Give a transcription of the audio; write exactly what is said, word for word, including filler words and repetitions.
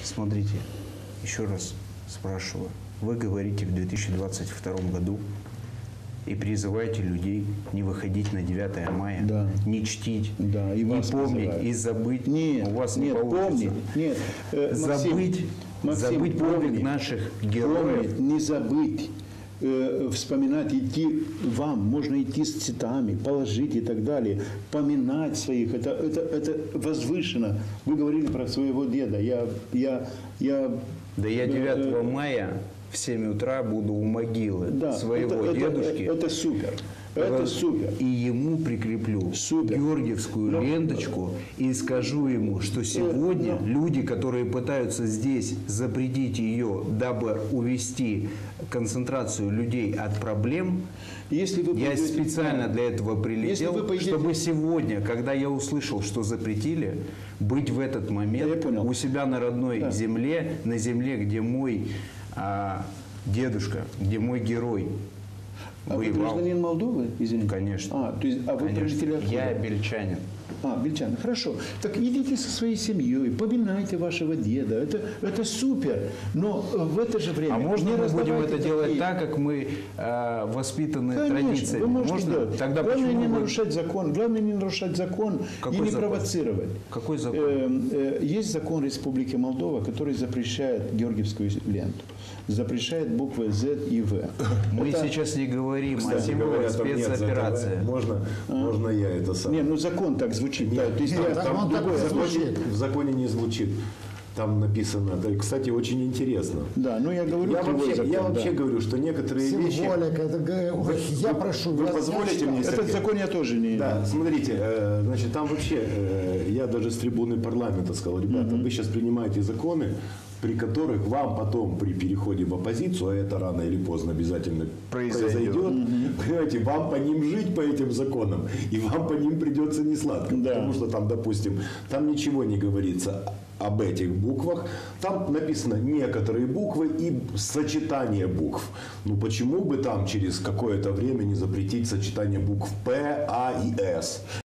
Смотрите, еще раз спрашиваю. Вы говорите в две тысячи двадцать втором году и призываете людей не выходить на девятое мая, да. не чтить, да, и не вас помнить призывают. и забыть. Нет, у вас нет, не получится. Помнить, нет, э, Максим, забыть, Максим, забыть подвиг помнить, наших героев. Помнить, не забыть. Вспоминать, идти вам, можно идти с цветами, положить и так далее, поминать своих, это, это, это возвышенно. Вы говорили про своего деда, я... я, я да я девятого мая в семь утра буду у могилы да, своего это, дедушки. Это, это супер. Это супер. И ему прикреплю супер. георгиевскую Но... ленточку и скажу ему, что сегодня Но... люди, которые пытаются здесь запретить ее, дабы увести концентрацию людей от проблем, если вы я пойдете... специально для этого прилетел, пойдете... чтобы сегодня, когда я услышал, что запретили, быть в этот момент у себя на родной да. земле, на земле, где мой а, дедушка, где мой герой. А вы гражданин Молдовы, извините? Конечно. А, то есть, а вы прилетели откуда? Я бельчанин. А, бельчанин. Хорошо. Так идите со своей семьей, поминайте вашего деда. Это, это супер. Но в это же время... А можно мы будем это такие... делать так, как мы э, воспитаны Конечно, традициями? Вы можете можно? Делать. Тогда главное не вы... нарушать закон. Главное не нарушать закон Какой и не закон? провоцировать. Какой закон? Э, э, есть закон Республики Молдова, который запрещает георгиевскую ленту. Запрещает буквы Z и В. Мы это... сейчас не говорим Кстати, о символах спецоперации. Можно, а? можно я это сам? Нет, ну закон так звучит. Нет, да, то есть там, я, там, там там другое, в, законе, в законе не звучит. Там написано, да, кстати, очень интересно. Да, ну я говорю, я вообще, закон, я да. вообще говорю, что некоторые Символика, вещи... это, вы, я вы, прошу, вы я, позволите я мне... Этот закон я тоже не... Да, смотрите, э, значит, там вообще, э, я даже с трибуны парламента сказал, ребята, mm-hmm. вы сейчас принимаете законы, при которых вам потом при переходе в оппозицию, а это рано или поздно обязательно произойдет, произойдет mm-hmm. понимаете, вам по ним жить, по этим законам, и вам по ним придется несладко. Да. Потому что там, допустим, там ничего не говорится об этих буквах. Там написано некоторые буквы и сочетание букв. Ну почему бы там через какое-то время не запретить сочетание букв П, А и С?